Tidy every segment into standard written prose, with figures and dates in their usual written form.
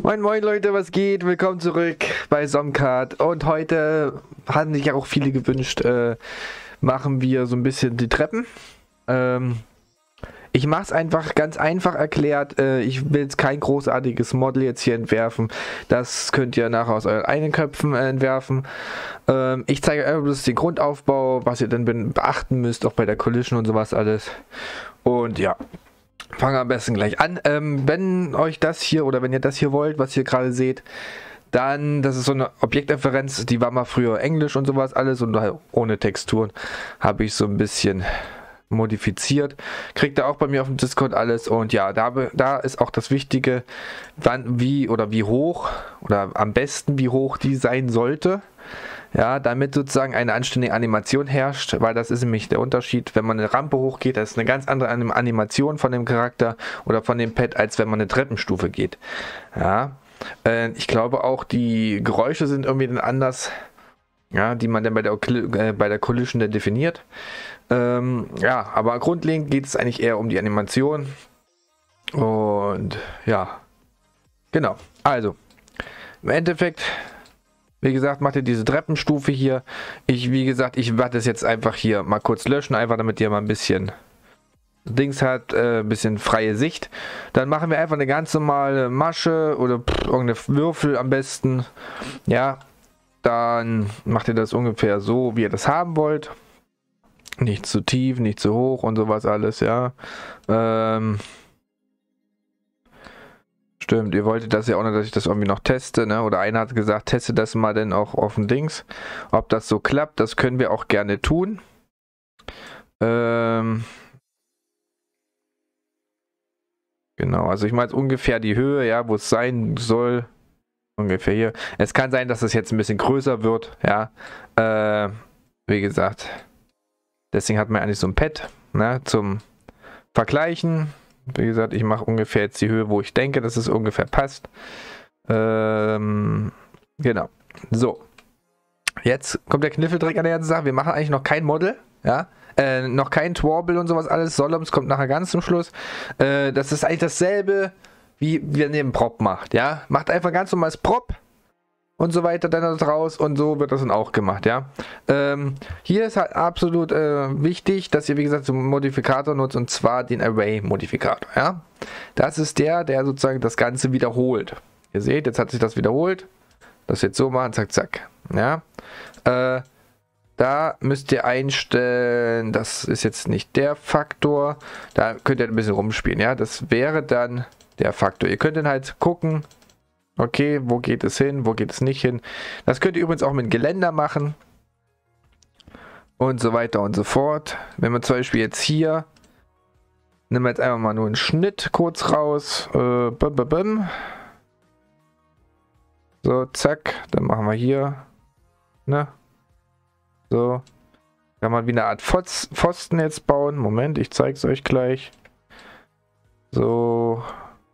Moin moin Leute, was geht? Willkommen zurück bei Somcard. Und heute hatten sich ja auch viele gewünscht, machen wir so ein bisschen die Treppen. Ich mache es einfach ganz einfach erklärt. Ich will jetzt kein großartiges Model jetzt hier entwerfen. Das könnt ihr nachher aus euren eigenen Köpfen entwerfen. Ich zeige euch bloß den Grundaufbau, was ihr dann beachten müsst, auch bei der Collision und sowas alles. Und ja. Fangen wir am besten gleich an. Wenn euch das hier oder wenn ihr das hier wollt, was ihr gerade seht, dann, das ist so eine Objektreferenz, die war mal früher Englisch und sowas alles und halt ohne Texturen habe ich so ein bisschen modifiziert. Kriegt ihr auch bei mir auf dem Discord alles und ja, da ist auch das Wichtige, wann, wie hoch oder am besten wie hoch die sein sollte. Ja, damit sozusagen eine anständige Animation herrscht, weil das ist nämlich der Unterschied, wenn man eine Rampe hochgeht, das ist eine ganz andere Animation von dem Charakter oder von dem Pet, als wenn man eine Treppenstufe geht. Ja, ich glaube auch, die Geräusche sind irgendwie dann anders, ja, die man dann bei der Collision dann definiert. Ja, aber grundlegend geht es eigentlich eher um die Animation. Und ja, genau, also, im Endeffekt... Wie gesagt, macht ihr diese Treppenstufe hier. Wie gesagt, ich werde das jetzt einfach hier mal kurz löschen, einfach damit ihr mal ein bisschen Dings hat, ein bisschen freie Sicht. Dann machen wir einfach eine ganz normale Masche oder irgendeine Würfel am besten. Ja, dann macht ihr das ungefähr so, wie ihr das haben wollt. Nicht zu tief, nicht zu hoch und sowas alles, ja. Stimmt, ihr wolltet das ja auch noch, dass ich das irgendwie noch teste, ne? Oder einer hat gesagt, teste das mal denn auch auf dem Dings. Ob das so klappt, das können wir auch gerne tun. Genau, also ich meine jetzt ungefähr die Höhe, ja, wo es sein soll. Ungefähr hier. Es kann sein, dass es jetzt ein bisschen größer wird, ja. Wie gesagt, deswegen hat man eigentlich so ein Pad, ne, zum Vergleichen. Wie gesagt, ich mache ungefähr jetzt die Höhe, wo ich denke, dass es ungefähr passt. Genau. So. Jetzt kommt der Kniffeltrick an der ganzen Sache. Wir machen eigentlich noch kein Model. Ja. Noch kein Twarble und sowas alles. Soloms kommt nachher ganz zum Schluss. Das ist eigentlich dasselbe, wie wenn ihr einen Prop macht. Ja. Macht einfach ganz normales Prop. Und so weiter dann raus und so wird das dann auch gemacht, ja. Hier ist halt absolut wichtig, dass ihr wie gesagt so einen Modifikator nutzt und zwar den Array-Modifikator, ja. Das ist der sozusagen das Ganze wiederholt. Ihr seht, jetzt hat sich das wiederholt. Das jetzt so machen, zack, zack, ja. Da müsst ihr einstellen, das ist jetzt nicht der Faktor, da könnt ihr ein bisschen rumspielen, ja. Das wäre dann der Faktor. Ihr könnt dann halt gucken, okay, wo geht es hin, wo geht es nicht hin. Das könnt ihr übrigens auch mit Geländer machen. Und so weiter und so fort. Wenn wir zum Beispiel jetzt hier, nehmen wir jetzt einfach mal nur einen Schnitt kurz raus. So, zack, dann machen wir hier. Ne? So. Kann man wie eine Art Pfosten jetzt bauen. Moment, ich zeige es euch gleich. So.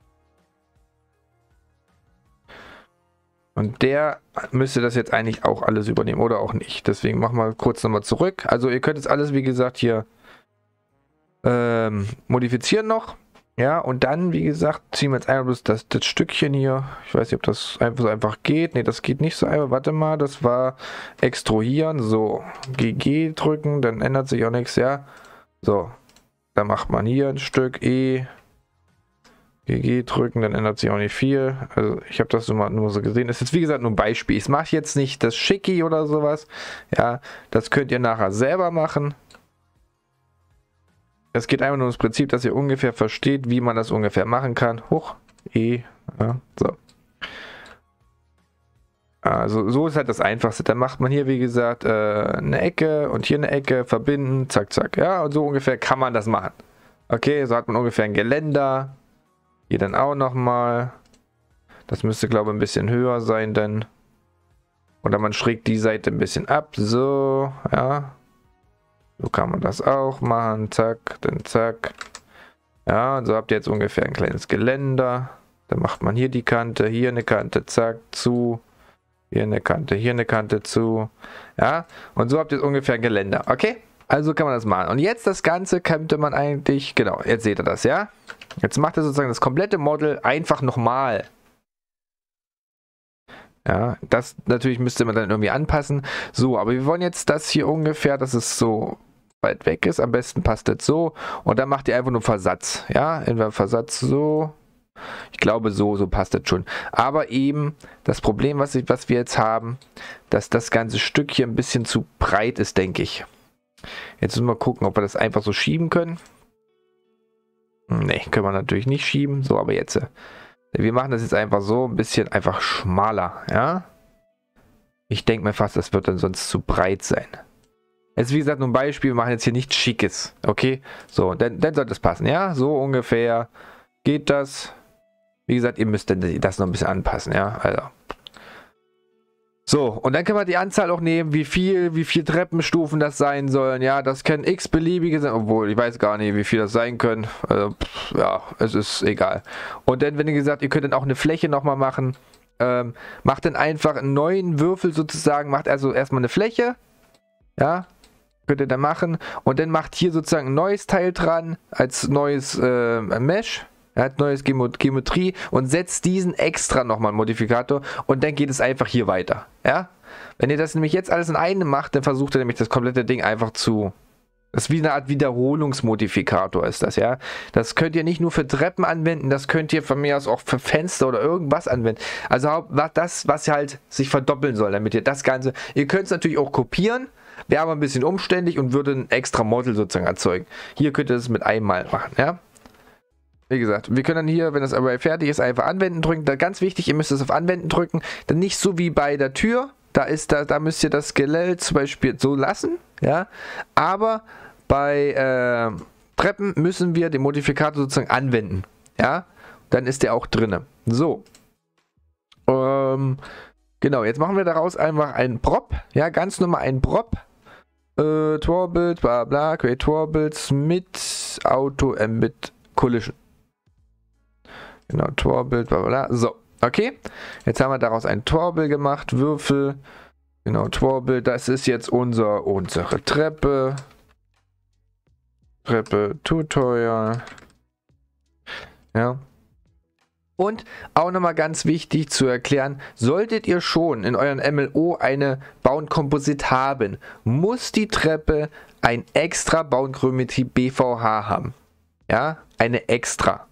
Und der müsste das jetzt eigentlich auch alles übernehmen oder auch nicht. Deswegen machen wir kurz nochmal zurück. Also ihr könnt jetzt alles, wie gesagt, hier modifizieren noch. Ja, und dann, wie gesagt, ziehen wir jetzt einfach bloß das Stückchen hier. Ich weiß nicht, ob das einfach geht. Ne, das geht nicht so einfach. Warte mal, das war extruieren. So, GG drücken, dann ändert sich auch nichts, ja. So, dann macht man hier ein Stück GG drücken, dann ändert sich auch nicht viel. Also ich habe das nur so gesehen. Das ist jetzt wie gesagt nur ein Beispiel. Ich mache jetzt nicht das Schicki oder sowas. Ja, das könnt ihr nachher selber machen. Es geht einfach nur ums Prinzip, dass ihr ungefähr versteht, wie man das ungefähr machen kann. Hoch, ja, so. Also so ist halt das Einfachste. Dann macht man hier wie gesagt eine Ecke und hier eine Ecke, verbinden, zack, zack. Ja, und so ungefähr kann man das machen. Okay, so hat man ungefähr ein Geländer. Hier dann auch nochmal. Das müsste, glaube ich, ein bisschen höher sein, denn. Oder man schrägt die Seite ein bisschen ab. So, ja. So kann man das auch machen. Zack, dann zack. Ja, und so habt ihr jetzt ungefähr ein kleines Geländer. Dann macht man hier die Kante, hier eine Kante, zack, zu. Hier eine Kante zu. Ja, und so habt ihr jetzt ungefähr ein Geländer. Okay? Also kann man das machen. Und jetzt das Ganze könnte man eigentlich, genau, jetzt seht ihr das, ja? Jetzt macht er sozusagen das komplette Model einfach nochmal. Ja, das natürlich müsste man dann irgendwie anpassen. So, aber wir wollen jetzt das hier ungefähr, dass es so weit weg ist. Am besten passt das so. Und dann macht ihr einfach nur Versatz. Ja, entweder Versatz so. Ich glaube, so passt das schon. Aber eben das Problem, was wir jetzt haben, dass das ganze Stück hier ein bisschen zu breit ist, denke ich. Jetzt müssen wir gucken, ob wir das einfach so schieben können. Ne, können wir natürlich nicht schieben. So, aber jetzt. Wir machen das jetzt einfach so ein bisschen einfach schmaler, ja. Ich denke mir fast, das wird dann sonst zu breit sein. Jetzt wie gesagt nur ein Beispiel, wir machen jetzt hier nichts Schickes, okay? So, dann sollte es passen, ja? So ungefähr geht das. Wie gesagt, ihr müsst das noch ein bisschen anpassen, ja? Also. So, und dann können wir die Anzahl auch nehmen, wie viel Treppenstufen das sein sollen. Ja, das können x-beliebige sein, obwohl ich weiß gar nicht, wie viel das sein können. Also, ja, es ist egal. Und dann, wenn ihr gesagt, ihr könnt dann auch eine Fläche nochmal machen, macht dann einfach einen neuen Würfel sozusagen, macht also erstmal eine Fläche, ja, könnt ihr dann machen. Und dann macht hier sozusagen ein neues Teil dran, als neues Mesh. Er hat neues Geometrie und setzt diesen extra nochmal einen Modifikator und dann geht es einfach hier weiter. Ja? Wenn ihr das nämlich jetzt alles in einem macht, dann versucht ihr nämlich das komplette Ding einfach zu... Das ist wie eine Art Wiederholungsmodifikator ist das, ja. Das könnt ihr nicht nur für Treppen anwenden, das könnt ihr von mir aus auch für Fenster oder irgendwas anwenden. Also das, was halt sich verdoppeln soll, damit ihr das Ganze... Ihr könnt es natürlich auch kopieren, wäre aber ein bisschen umständlich und würde ein extra Model sozusagen erzeugen. Hier könnt ihr das mit einmal machen, ja. Wie gesagt, wir können dann hier, wenn das Array fertig ist, einfach Anwenden drücken. Da ganz wichtig, ihr müsst es auf Anwenden drücken. Dann nicht so wie bei der Tür. Da müsst ihr das Skelett zum Beispiel so lassen. Ja. Aber bei Treppen müssen wir den Modifikator sozusagen anwenden. Ja. Dann ist der auch drin. So. Genau, jetzt machen wir daraus einfach einen Prop. Ja, ganz normal einen Prop. Torbild, bla bla, create Torbilds mit Auto Embed Collision. Genau, Torbild, bla bla. So, okay. Jetzt haben wir daraus ein Torbild gemacht. Würfel. Genau, Torbild. Das ist jetzt unsere Treppe. Tutorial. Ja. Und auch nochmal ganz wichtig zu erklären, solltet ihr schon in euren MLO eine Bound Composite haben, muss die Treppe ein extra Bound Geometrie BVH haben. Ja, eine extra.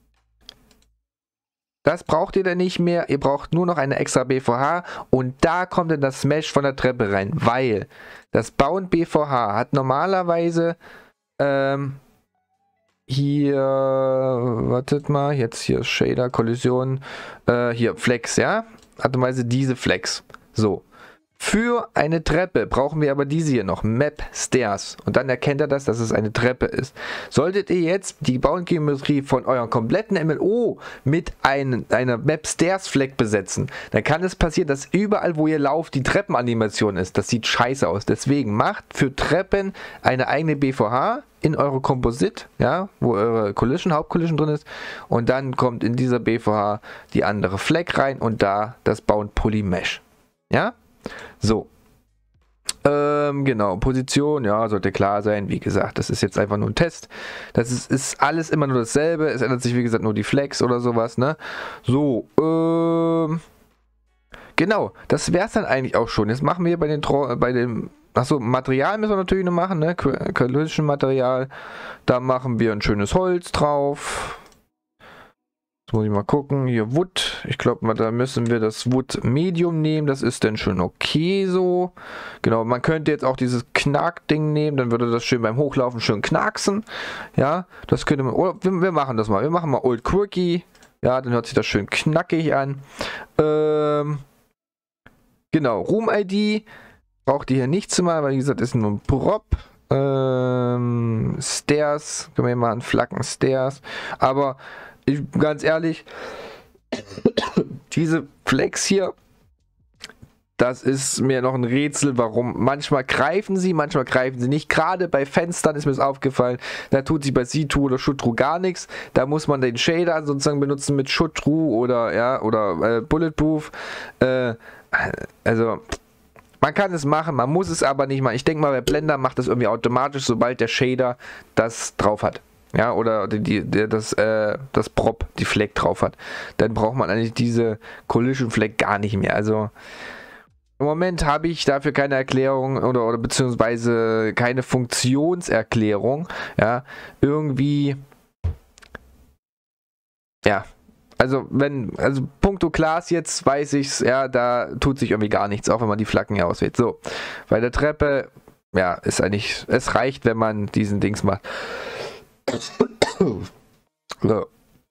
Das braucht ihr dann nicht mehr, ihr braucht nur noch eine extra BVH und da kommt dann das Mesh von der Treppe rein, weil das Bound BVH hat normalerweise hier, wartet mal, jetzt hier Shader, Kollision, hier Flex, ja, normalerweise diese Flex. So. Für eine Treppe brauchen wir aber diese hier noch, Map Stairs. Und dann erkennt er das, dass es eine Treppe ist. Solltet ihr jetzt die Bound-Geometrie von eurem kompletten MLO mit einer Map Stairs Fleck besetzen, dann kann es passieren, dass überall, wo ihr lauft, die Treppenanimation ist. Das sieht scheiße aus. Deswegen macht für Treppen eine eigene BVH in eure Composite, ja, wo eure Hauptcollision drin ist. Und dann kommt in dieser BVH die andere Fleck rein und da das Bound Poly Mesh. Ja? So, genau, Position, ja, sollte klar sein, wie gesagt, das ist jetzt einfach nur ein Test, das ist alles immer nur dasselbe, es ändert sich, wie gesagt, nur die Flex oder sowas, ne, so, genau, das wäre es dann eigentlich auch schon, jetzt machen wir achso, Material müssen wir natürlich noch machen, ne, Collision Material, da machen wir ein schönes Holz drauf. Jetzt muss ich mal gucken. Hier Wood. Ich glaube, da müssen wir das Wood Medium nehmen. Das ist dann schon okay so. Genau, man könnte jetzt auch dieses Knack-Ding nehmen. Dann würde das schön beim Hochlaufen schön knacksen. Ja, das könnte man... Oder wir machen das mal. Wir machen mal Old Quirky. Ja, dann hört sich das schön knackig an. Genau, Room-ID. Braucht ihr hier nicht zu machen, weil wie gesagt, ist nur ein Prop. Stairs. Können wir hier mal einen Flacken Stairs. Aber... ganz ehrlich, diese Flex hier, das ist mir noch ein Rätsel, warum. Manchmal greifen sie nicht. Gerade bei Fenstern ist mir das aufgefallen, da tut sich bei C2 oder Shutru gar nichts. Da muss man den Shader sozusagen benutzen mit Shutru oder, ja, oder Bulletproof. Also, man kann es machen, man muss es aber nicht machen. Ich denke mal, bei Blender macht das irgendwie automatisch, sobald der Shader das drauf hat. ja, oder das Prop, die Fleck drauf hat, dann braucht man eigentlich diese Collision Fleck gar nicht mehr. Also im Moment habe ich dafür keine Erklärung oder beziehungsweise keine Funktionserklärung, ja, irgendwie, ja, also puncto Glas jetzt weiß ich's, ja, da tut sich irgendwie gar nichts, auch wenn man die Flaggen hier auswählt. So, bei der Treppe, ja, ist eigentlich, es reicht, wenn man diesen Dings macht. So.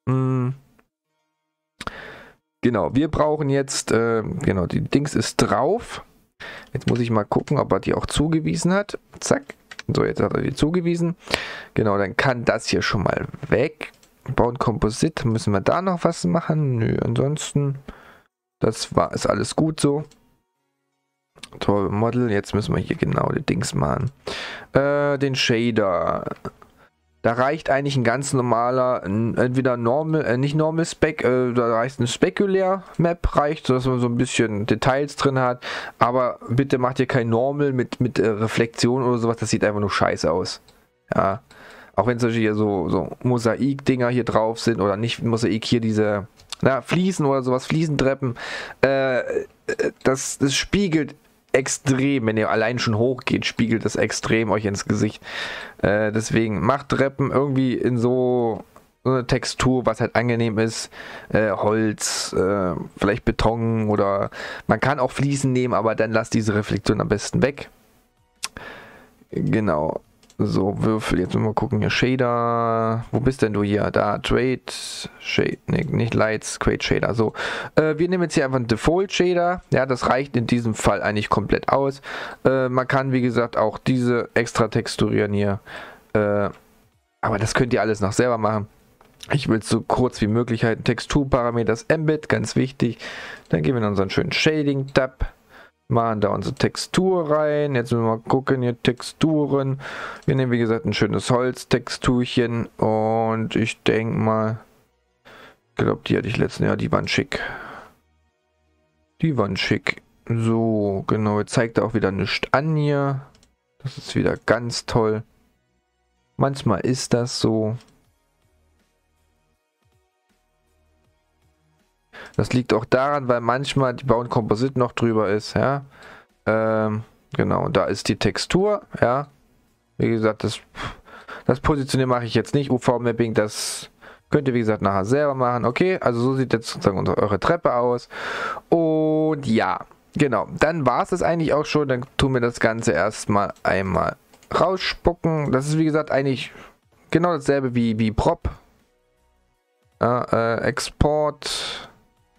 Genau, wir brauchen jetzt, genau, die Dings ist drauf. Jetzt muss ich mal gucken, ob er die auch zugewiesen hat. Zack. So, jetzt hat er die zugewiesen. Genau, dann kann das hier schon mal weg. Bauen Komposit. Müssen wir da noch was machen? Nö, ansonsten, ist alles gut so. Toll, Model. Jetzt müssen wir hier genau die Dings machen. Den Shader. Da reicht eigentlich ein ganz normaler, entweder nicht Normal Spec, da reicht ein Specular Map, reicht, sodass man so ein bisschen Details drin hat. Aber bitte macht ihr kein Normal mit Reflexion oder sowas, das sieht einfach nur scheiße aus. Ja. Auch wenn solche hier so Mosaik-Dinger hier drauf sind oder nicht Mosaik, hier diese Fliesen oder sowas, Fliesentreppen, das spiegelt extrem, wenn ihr allein schon hochgeht, spiegelt das extrem euch ins Gesicht. Deswegen macht Treppen irgendwie in so eine Textur, was halt angenehm ist. Holz, vielleicht Beton oder man kann auch Fliesen nehmen, aber dann lasst diese Reflexion am besten weg. Genau. So, Würfel, jetzt müssen wir gucken, hier Shader, wo bist denn du hier? Da, Trade, Shade, nee, nicht Lights, Create Shader, so. Wir nehmen jetzt hier einfach einen Default Shader, ja, das reicht in diesem Fall eigentlich komplett aus. Man kann, wie gesagt, auch diese extra texturieren hier, aber das könnt ihr alles noch selber machen. Ich will es so kurz wie möglich halten, Texturparameters Embed, ganz wichtig. Dann gehen wir in unseren schönen Shading-Tab. Machen da unsere Textur rein. Jetzt müssen wir mal gucken, hier Texturen. Wir nehmen, wie gesagt, ein schönes Holztexturchen. Und ich denke mal, ich glaube, die hatte ich letzten Jahr, die waren schick. Die waren schick. So, genau, jetzt zeigt er auch wieder nichts an hier. Das ist wieder ganz toll. Manchmal ist das so. Das liegt auch daran, weil manchmal die Bauen Komposit noch drüber ist, ja. Genau, da ist die Textur, ja. Wie gesagt, das Positionieren mache ich jetzt nicht. UV-Mapping, das könnt ihr, wie gesagt, nachher selber machen. Okay, also so sieht jetzt sozusagen eure Treppe aus. Und ja, genau, dann war es das eigentlich auch schon. Dann tun wir das Ganze erstmal einmal rausspucken. Das ist, wie gesagt, eigentlich genau dasselbe wie Prop. Ja, Export.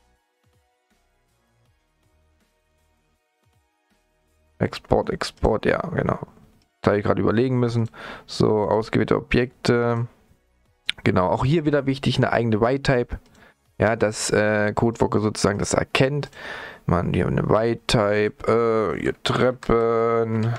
Export, ja, genau. Da habe ich gerade überlegen müssen. So, ausgewählte Objekte. Genau, auch hier wieder wichtig, eine eigene Y-Type. Ja, dass CodeWalker sozusagen das erkennt. Man, hier eine Y-Type, hier Treppe,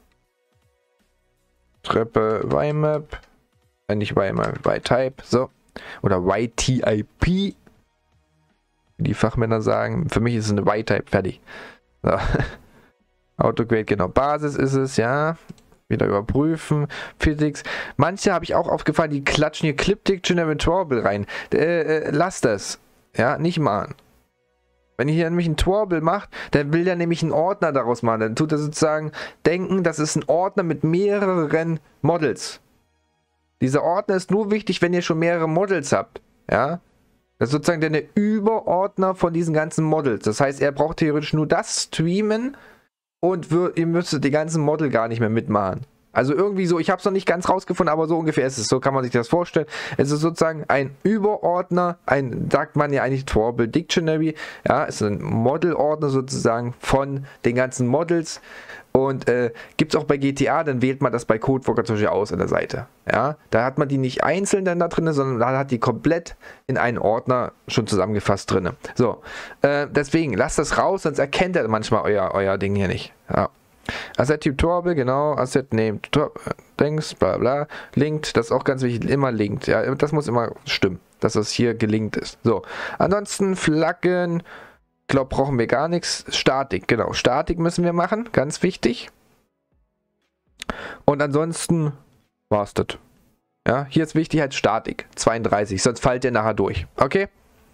Y-Map. Nicht Y-Map, Y-Type, so. Oder YTIP. Wie die Fachmänner sagen. Für mich ist es eine Y-Type, fertig. So. Autograde, genau, Basis ist es, ja. Wieder überprüfen. Physics. Manche habe ich auch aufgefallen, die klatschen hier Clip Dictionary Twarble rein. Lasst das. Ja, nicht machen. Wenn ihr hier nämlich einen Twarble macht, dann will der nämlich einen Ordner daraus machen. Dann tut er sozusagen denken, das ist ein Ordner mit mehreren Models. Dieser Ordner ist nur wichtig, wenn ihr schon mehrere Models habt. Ja. Das ist sozusagen der Überordner von diesen ganzen Models. Das heißt, er braucht theoretisch nur das streamen. Und ihr müsstet die ganzen Model gar nicht mehr mitmachen. Also irgendwie so, ich habe es noch nicht ganz rausgefunden, aber so ungefähr ist es. So kann man sich das vorstellen. Es ist sozusagen ein Überordner, sagt man ja eigentlich Twarble Dictionary. Ja, ist ein Model-Ordner sozusagen von den ganzen Models. Und gibt es auch bei GTA, dann wählt man das bei CodeWalker zum Beispiel aus an der Seite. Ja, da hat man die nicht einzeln dann da drin, sondern da hat die komplett in einen Ordner schon zusammengefasst drin. So, deswegen lasst das raus, sonst erkennt er manchmal euer Ding hier nicht. Ja. Asset Type Twarble, genau, Asset Name, Dings, bla bla, linked, das ist auch ganz wichtig, immer linked. Ja, das muss immer stimmen, dass das hier gelinkt ist. So, ansonsten Flaggen. Ich glaube, brauchen wir gar nichts. Statik, genau. Statik müssen wir machen. Ganz wichtig. Und ansonsten war es das. Ja, hier ist wichtig halt Statik, 32, sonst fallt ihr nachher durch. Okay?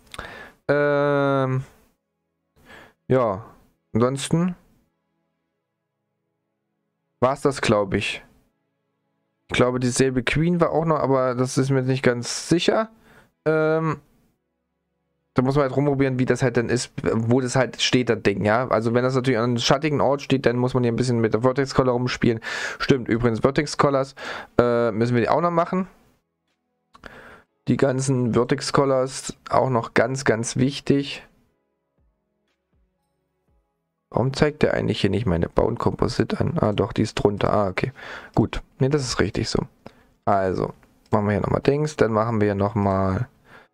Ja, ansonsten war es das, glaube ich. Ich glaube, dieselbe Queen war auch noch, aber das ist mir nicht ganz sicher. Da muss man halt rumprobieren, wie das halt dann ist, wo das halt steht, das Ding, ja. Also wenn das natürlich an einem schattigen Ort steht, dann muss man hier ein bisschen mit der Vertex Collar rumspielen. Stimmt, übrigens Vertex Collars müssen wir die auch noch machen. Die ganzen Vertex Collars auch noch ganz, ganz wichtig. Warum zeigt der eigentlich hier nicht meine Bound Composite an? Ah, doch, die ist drunter. Ah, okay. Gut. Ne, das ist richtig so. Also, machen wir hier nochmal Dings. Dann machen wir nochmal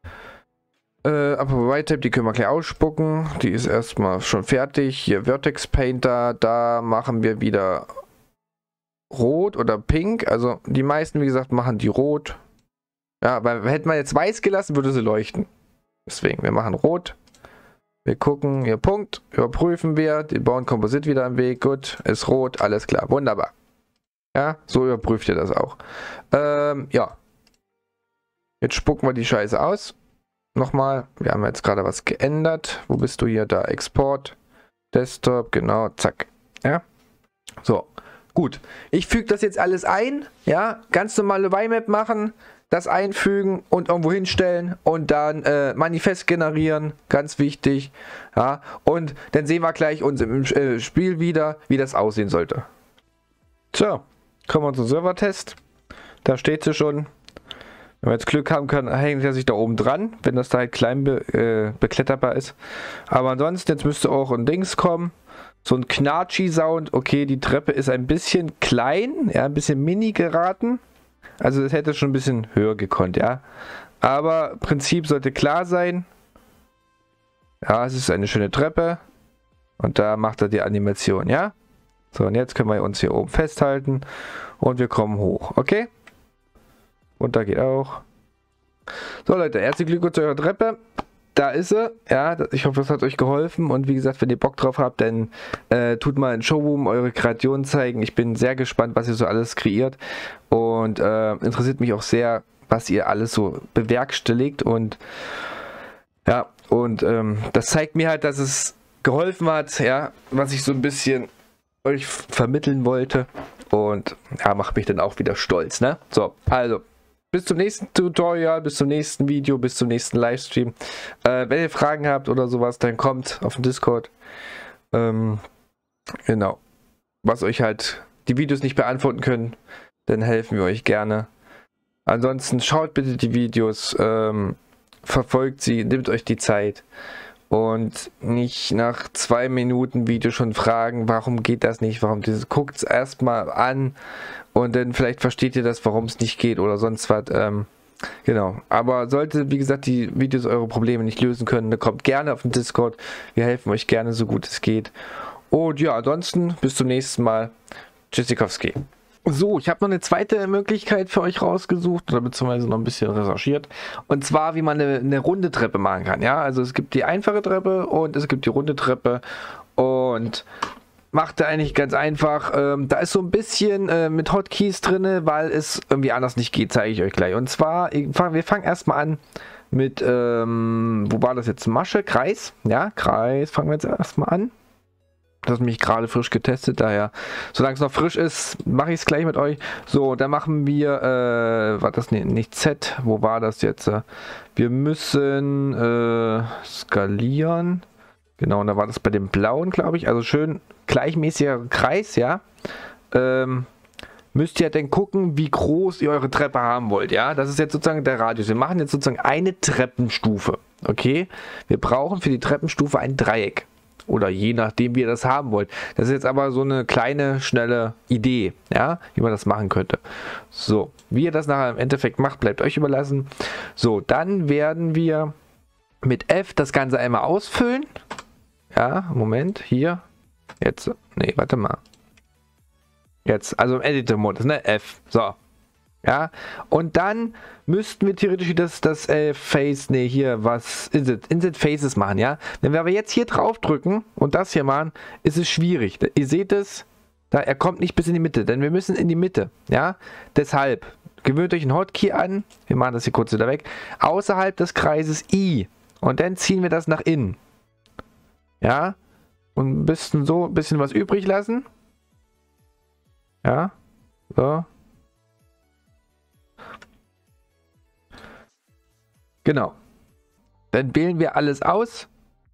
Upper White Tape, die können wir gleich ausspucken. Die ist erstmal schon fertig. Hier Vertex Painter. Da machen wir wieder Rot oder Pink. Also, die meisten, wie gesagt, machen die Rot. Ja, weil hätten wir jetzt weiß gelassen, würde sie leuchten. Deswegen, wir machen Rot. Wir gucken, hier Punkt, überprüfen wir, die bauen Komposit wieder im Weg, gut, ist rot, alles klar, wunderbar. Ja, so überprüft ihr das auch. Ja. Jetzt spucken wir die Scheiße aus. Nochmal, wir haben jetzt gerade was geändert. Wo bist du hier? Da, Export, Desktop, genau, zack. Ja, so, gut. Ich füge das jetzt alles ein, ja, ganz normale YMap machen. Das einfügen und irgendwo hinstellen und dann Manifest generieren, ganz wichtig. Ja, und dann sehen wir gleich uns im Spiel wieder, wie das aussehen sollte. So, kommen wir zum Servertest. Da steht sie schon. Wenn wir jetzt Glück haben können, hängt er sich da oben dran, wenn das da halt klein bekletterbar ist. Aber ansonsten, jetzt müsste auch ein Dings kommen. So ein Knatschi-Sound. Okay, die Treppe ist ein bisschen klein, ja, ein bisschen mini geraten. Also es hätte schon ein bisschen höher gekonnt, ja. Aber Prinzip sollte klar sein. Ja, es ist eine schöne Treppe. Und da macht er die Animation, ja. So, und jetzt können wir uns hier oben festhalten. Und wir kommen hoch, okay? Und da geht auch. So Leute, herzlichen Glückwunsch zu eurer Treppe. Da ist sie. Ja, ich hoffe, es hat euch geholfen. Und wie gesagt, wenn ihr Bock drauf habt, dann tut mal in Showroom eure Kreation zeigen. Ich bin sehr gespannt, was ihr so alles kreiert. Und interessiert mich auch sehr, was ihr alles so bewerkstelligt. Und ja, und das zeigt mir halt, dass es geholfen hat, ja, was ich so ein bisschen euch vermitteln wollte. Und ja, macht mich dann auch wieder stolz, ne? So, also. Bis zum nächsten Tutorial, bis zum nächsten Video, bis zum nächsten Livestream. Wenn ihr Fragen habt oder sowas, dann kommt auf den Discord. Genau. Was euch halt die Videos nicht beantworten können, dann helfen wir euch gerne. Ansonsten schaut bitte die Videos, verfolgt sie, nehmt euch die Zeit. Und nicht nach 2 Minuten Video schon fragen, warum geht das nicht, warum dieses, guckt es erstmal an und dann vielleicht versteht ihr das, warum es nicht geht oder sonst was. Genau, aber sollte, wie gesagt, die Videos eure Probleme nicht lösen können, dann kommt gerne auf den Discord, wir helfen euch gerne so gut es geht. Und ja, ansonsten bis zum nächsten Mal. Tschüssikowski. So, ich habe noch eine zweite Möglichkeit für euch rausgesucht oder beziehungsweise noch ein bisschen recherchiert. Und zwar, wie man eine runde Treppe machen kann. Ja, also es gibt die einfache Treppe und es gibt die runde Treppe. Und macht er eigentlich ganz einfach. Da ist so ein bisschen mit Hotkeys drin, weil es irgendwie anders nicht geht, zeige ich euch gleich. Und zwar, wir fangen erstmal an mit, wo war das jetzt? Masche, Kreis. Ja, Kreis fangen wir jetzt erstmal an. Das ist mich gerade frisch getestet, daher, solange es noch frisch ist, mache ich es gleich mit euch. So, dann machen wir, war das nicht Z, wo war das jetzt? Wir müssen skalieren. Genau, und da war das bei dem blauen, glaube ich. Also schön gleichmäßiger Kreis, ja. Müsst ihr dann gucken, wie groß ihr eure Treppe haben wollt, ja. Das ist jetzt sozusagen der Radius. Wir machen jetzt sozusagen eine Treppenstufe, okay. Wir brauchen für die Treppenstufe ein Dreieck. Oder je nachdem, wie ihr das haben wollt. Das ist jetzt aber so eine kleine, schnelle Idee, ja, wie man das machen könnte. So, wie ihr das nachher im Endeffekt macht, bleibt euch überlassen. So, dann werden wir mit F das Ganze einmal ausfüllen. Ja, Moment, hier. Jetzt, nee, warte mal. Jetzt, also im Editor-Modus, ne, F. So. Ja, und dann müssten wir theoretisch das Face, ne, hier, was ist es? Inset Faces machen, ja. Wenn wir aber jetzt hier drauf drücken und das hier machen, ist es schwierig. Ihr seht es, da er kommt nicht bis in die Mitte, denn wir müssen in die Mitte, ja. Deshalb gewöhnt euch einen Hotkey an. Wir machen das hier kurz wieder weg. Außerhalb des Kreises I. Und dann ziehen wir das nach innen. Ja. Und ein bisschen was übrig lassen. Ja. So. Genau. Dann wählen wir alles aus.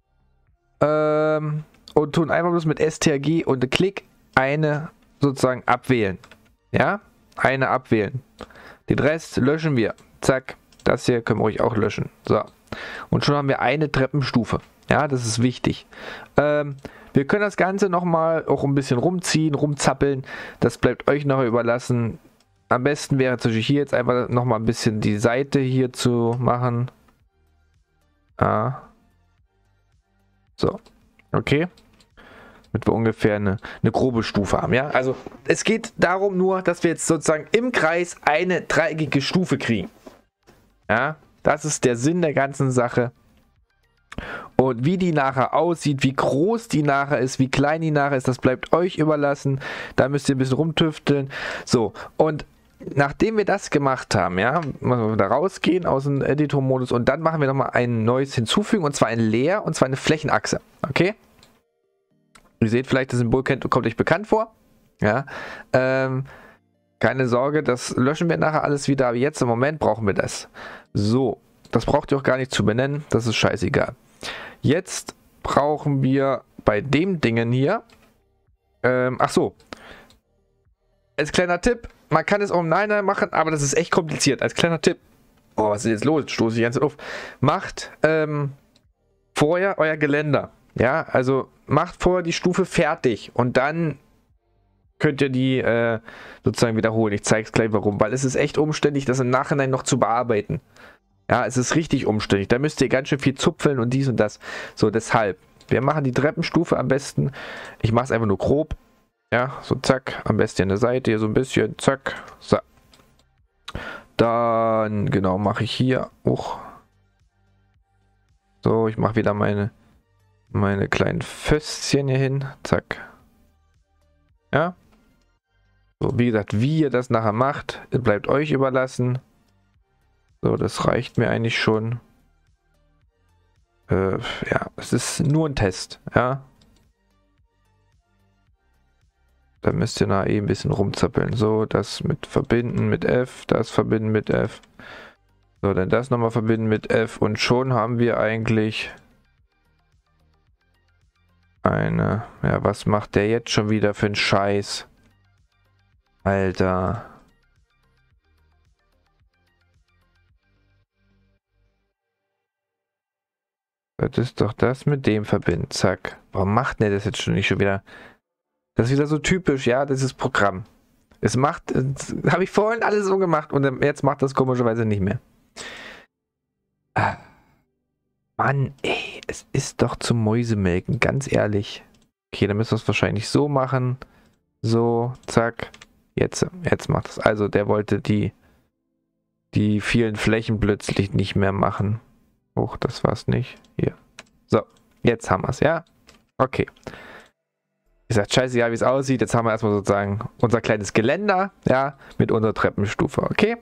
Und tun einfach bloß mit STRG und Klick eine sozusagen abwählen. Ja, eine abwählen. Den Rest löschen wir. Zack, das hier können wir euch auch löschen. So, und schon haben wir eine Treppenstufe. Ja, das ist wichtig. Wir können das Ganze nochmal auch ein bisschen rumziehen, rumzappeln. Das bleibt euch noch überlassen. Am besten wäre zum Beispiel hier jetzt einfach nochmal ein bisschen die Seite hier zu machen. Ah. So, okay. Damit wir ungefähr eine grobe Stufe haben, ja. Also es geht darum nur, dass wir jetzt sozusagen im Kreis eine dreieckige Stufe kriegen. Ja, das ist der Sinn der ganzen Sache. Und wie die nachher aussieht, wie groß die nachher ist, wie klein die nachher ist, das bleibt euch überlassen. Da müsst ihr ein bisschen rumtüfteln. So, und nachdem wir das gemacht haben, ja, müssen wir wieder rausgehen aus dem Editor-Modus und dann machen wir nochmal ein neues hinzufügen und zwar ein Layer und zwar eine Flächenachse. Okay? Ihr seht vielleicht, das Symbol kommt euch bekannt vor. Ja, keine Sorge, das löschen wir nachher alles wieder, aber jetzt im Moment brauchen wir das. So, das braucht ihr auch gar nicht zu benennen, das ist scheißegal. Jetzt brauchen wir bei dem Dingen hier, ach so, als kleiner Tipp, man kann es auch im Niner machen, aber das ist echt kompliziert. Als kleiner Tipp, oh, was ist jetzt los? Stoße ich ganz auf. Macht vorher euer Geländer. Ja, also macht vorher die Stufe fertig und dann könnt ihr die sozusagen wiederholen. Ich zeige es gleich warum, weil es ist echt umständlich, das im Nachhinein noch zu bearbeiten. Ja, es ist richtig umständlich. Da müsst ihr ganz schön viel zupfeln und dies und das. So, deshalb. Wir machen die Treppenstufe am besten. Ich mache es einfach nur grob. Ja, so zack. Am besten an der Seite hier so ein bisschen. Zack. So. Dann, genau, mache ich hier auch. So, ich mache wieder meine kleinen Föstchen hier hin. Zack. Ja. So, wie gesagt, wie ihr das nachher macht, bleibt euch überlassen. So, das reicht mir eigentlich schon. Ja, es ist nur ein Test, ja. Da müsst ihr nachher ein bisschen rumzappeln. So, das mit verbinden mit F, das verbinden mit F. So, dann das nochmal verbinden mit F und schon haben wir eigentlich eine... Ja, was macht der jetzt schon wieder für einen Scheiß? Alter. Das ist doch das mit dem verbinden. Zack. Warum macht der das jetzt schon nicht schon wieder? Das ist wieder so typisch, ja, dieses Programm. Es macht, habe ich vorhin alles so gemacht und jetzt macht das komischerweise nicht mehr. Ah. Mann, ey, es ist doch zum Mäusemelken, ganz ehrlich. Okay, dann müssen wir es wahrscheinlich so machen. So, zack. Jetzt macht es. Also, der wollte die vielen Flächen plötzlich nicht mehr machen. Hoch, das war's nicht. Hier. So, jetzt haben wir es, ja? Okay. Wie gesagt, scheißegal, wie es aussieht. Jetzt haben wir erstmal sozusagen unser kleines Geländer, ja, mit unserer Treppenstufe, okay?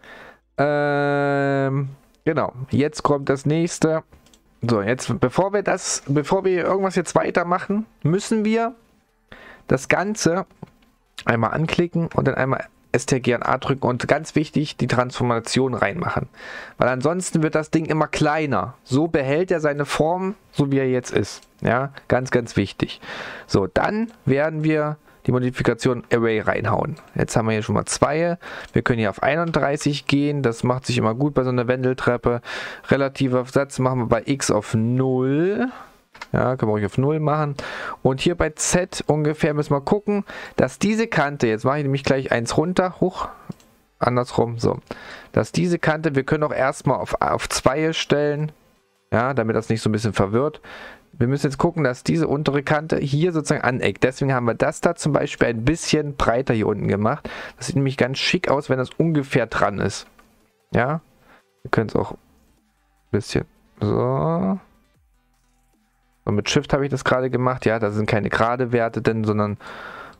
Genau. Jetzt kommt das nächste. So, jetzt, bevor wir irgendwas jetzt weitermachen, müssen wir das Ganze einmal anklicken und dann einmal STRG an A drücken und ganz wichtig, die Transformation reinmachen. Weil ansonsten wird das Ding immer kleiner. So behält er seine Form, so wie er jetzt ist. Ja, ganz, ganz wichtig. So, dann werden wir die Modifikation Array reinhauen. Jetzt haben wir hier schon mal 2. Wir können hier auf 31 gehen. Das macht sich immer gut bei so einer Wendeltreppe. Relativer Satz machen wir bei X auf 0. Ja, können wir euch auf 0 machen. Und hier bei Z ungefähr müssen wir gucken, dass diese Kante, jetzt mache ich nämlich gleich eins runter, hoch, andersrum, so. Dass diese Kante, wir können auch erstmal auf 2 stellen, ja, damit das nicht so ein bisschen verwirrt. Wir müssen jetzt gucken, dass diese untere Kante hier sozusagen aneckt. Deswegen haben wir das da zum Beispiel ein bisschen breiter hier unten gemacht. Das sieht nämlich ganz schick aus, wenn das ungefähr dran ist. Ja, wir können es auch ein bisschen so. Und mit Shift habe ich das gerade gemacht. Ja, da sind keine gerade Werte drin, sondern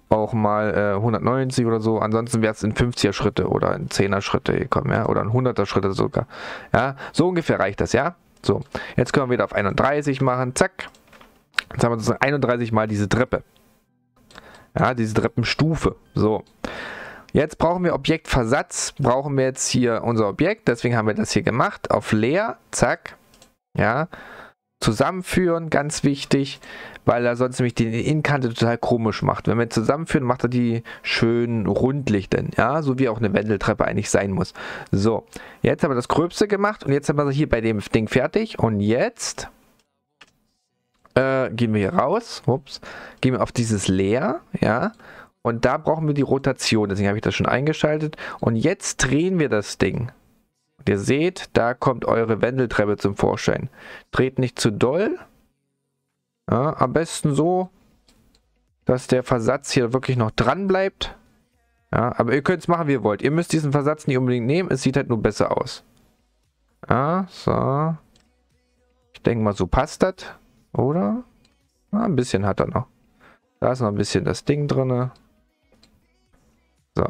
auch mal 190 oder so. Ansonsten wäre es in 50er Schritte oder in 10er Schritte gekommen, ja, oder in 100er Schritte sogar. Ja, so ungefähr reicht das, ja. So, jetzt können wir wieder auf 31 machen, zack. Jetzt haben wir sozusagen 31 mal diese Treppe. Ja, diese Treppenstufe. So. Jetzt brauchen wir Objektversatz, brauchen wir jetzt hier unser Objekt, deswegen haben wir das hier gemacht, auf leer, zack, ja, zusammenführen, ganz wichtig, weil er sonst nämlich die Innenkante total komisch macht. Wenn wir zusammenführen, macht er die schön rundlich denn, ja, so wie auch eine Wendeltreppe eigentlich sein muss. So, jetzt haben wir das Gröbste gemacht und jetzt haben wir hier bei dem Ding fertig und jetzt gehen wir hier raus, ups, gehen wir auf dieses leer, ja, und da brauchen wir die Rotation, deswegen habe ich das schon eingeschaltet. Und jetzt drehen wir das Ding. Und ihr seht, da kommt eure Wendeltreppe zum Vorschein. Dreht nicht zu doll. Ja, am besten so, dass der Versatz hier wirklich noch dran bleibt. Ja, aber ihr könnt es machen, wie ihr wollt. Ihr müsst diesen Versatz nicht unbedingt nehmen, es sieht halt nur besser aus. Ja, so. Ich denke mal, so passt das, oder? Ja, ein bisschen hat er noch. Da ist noch ein bisschen das Ding drin. So.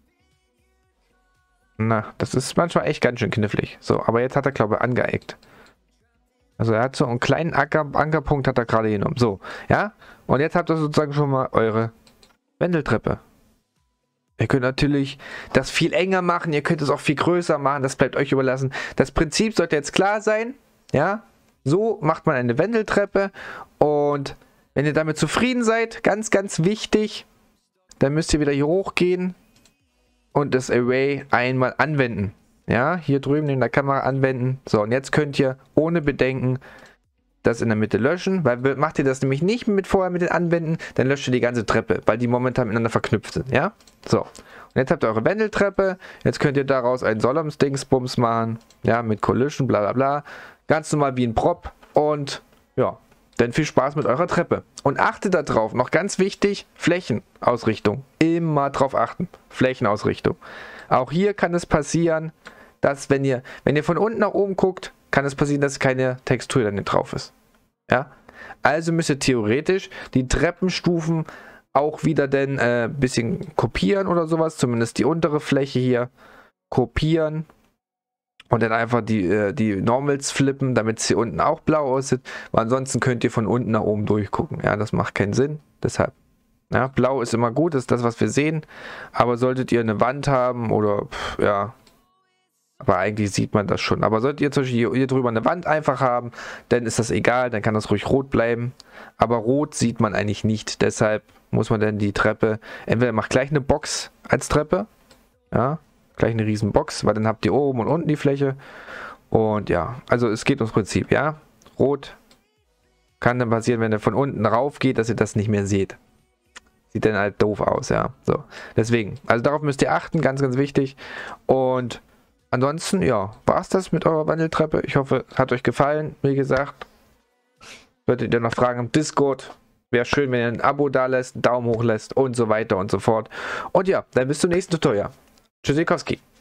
Na, das ist manchmal echt ganz schön knifflig. So, aber jetzt hat er, glaube ich, angeeckt. Also er hat so einen kleinen Ankerpunkt hat er gerade genommen. So, ja. Und jetzt habt ihr sozusagen schon mal eure Wendeltreppe. Ihr könnt natürlich das viel enger machen. Ihr könnt es auch viel größer machen. Das bleibt euch überlassen. Das Prinzip sollte jetzt klar sein. Ja. So macht man eine Wendeltreppe. Und wenn ihr damit zufrieden seid, ganz, ganz wichtig, dann müsst ihr wieder hier hochgehen und das Array einmal anwenden. Ja, hier drüben in der Kamera anwenden. So, und jetzt könnt ihr ohne Bedenken das in der Mitte löschen, weil macht ihr das nämlich nicht vorher mit den Anwenden, dann löscht ihr die ganze Treppe, weil die momentan miteinander verknüpft sind. Ja, so. Und jetzt habt ihr eure Wendeltreppe. Jetzt könnt ihr daraus einen Solomons-Dingsbums machen. Ja, mit Collision, bla bla bla. Ganz normal wie ein Prop. Und ja, dann viel Spaß mit eurer Treppe. Und achtet darauf, noch ganz wichtig, Flächenausrichtung. Immer drauf achten. Flächenausrichtung. Auch hier kann es passieren, dass wenn ihr von unten nach oben guckt, kann es passieren, dass keine Textur dann nicht drauf ist. Ja? Also müsst ihr theoretisch die Treppenstufen auch wieder dann ein bisschen kopieren oder sowas. Zumindest die untere Fläche hier kopieren. Und dann einfach die Normals flippen, damit es hier unten auch blau aussieht. Weil ansonsten könnt ihr von unten nach oben durchgucken. Ja, das macht keinen Sinn. Deshalb, ja, blau ist immer gut, ist das, was wir sehen. Aber solltet ihr eine Wand haben oder, ja, aber eigentlich sieht man das schon. Aber solltet ihr zum Beispiel hier drüber eine Wand einfach haben, dann ist das egal, dann kann das ruhig rot bleiben. Aber rot sieht man eigentlich nicht. Deshalb muss man dann die Treppe, entweder macht gleich eine Box als Treppe, ja, gleich eine riesen Box, weil dann habt ihr oben und unten die Fläche. Und ja, also es geht ums Prinzip, ja. Rot kann dann passieren, wenn er von unten rauf geht, dass ihr das nicht mehr seht. Sieht dann halt doof aus, ja. So, deswegen, also darauf müsst ihr achten, ganz, ganz wichtig. Und ansonsten, ja, war es das mit eurer Wandeltreppe. Ich hoffe, es hat euch gefallen. Wie gesagt, solltet ihr noch Fragen im Discord. Wäre schön, wenn ihr ein Abo da lässt, einen Daumen hoch lässt und so weiter und so fort. Und ja, dann bis zum nächsten Tutorial. Tschüssikowski.